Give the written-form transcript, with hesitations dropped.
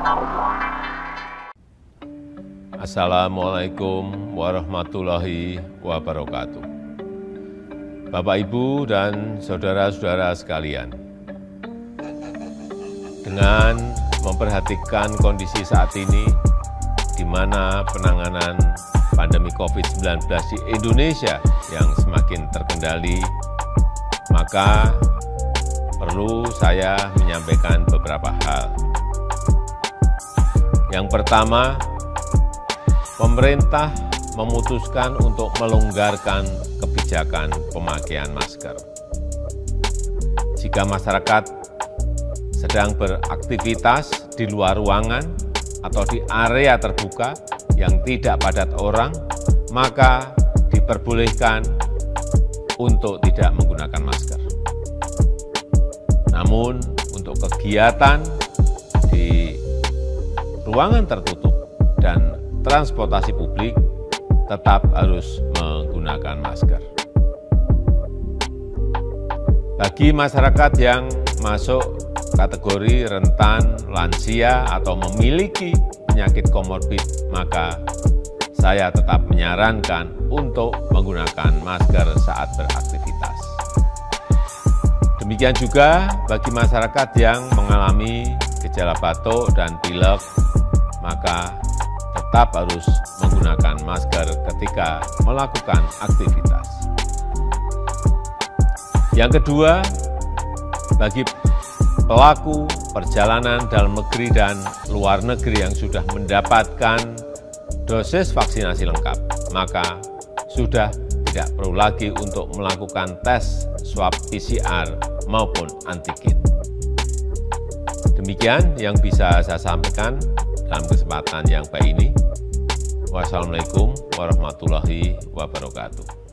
Assalamualaikum warahmatullahi wabarakatuh. Bapak, Ibu, dan saudara-saudara sekalian, dengan memperhatikan kondisi saat ini, di mana penanganan pandemi COVID-19 di Indonesia yang semakin terkendali, maka perlu saya menyampaikan beberapa hal. Yang pertama, pemerintah memutuskan untuk melonggarkan kebijakan pemakaian masker. Jika masyarakat sedang beraktivitas di luar ruangan atau di area terbuka yang tidak padat orang, maka diperbolehkan untuk tidak menggunakan masker. Namun, untuk kegiatan di ruangan tertutup dan transportasi publik tetap harus menggunakan masker. Bagi masyarakat yang masuk kategori rentan, lansia, atau memiliki penyakit komorbid, maka saya tetap menyarankan untuk menggunakan masker saat beraktivitas. Demikian juga bagi masyarakat yang mengalami gejala batuk dan pilek, maka tetap harus menggunakan masker ketika melakukan aktivitas. Yang kedua, bagi pelaku perjalanan dalam negeri dan luar negeri yang sudah mendapatkan dosis vaksinasi lengkap, maka sudah tidak perlu lagi untuk melakukan tes swab PCR maupun antigen. Demikian yang bisa saya sampaikan dalam kesempatan yang baik ini. Wassalamualaikum warahmatullahi wabarakatuh.